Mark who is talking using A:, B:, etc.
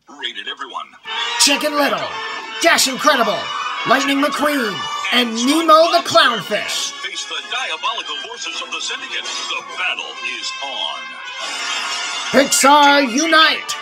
A: Rated everyone.
B: Chicken Little, Dash Incredible, Lightning McQueen, and Nemo the Clownfish.
A: Face the diabolical forces of the Syndicate. The battle is on.
B: Pixar Unite!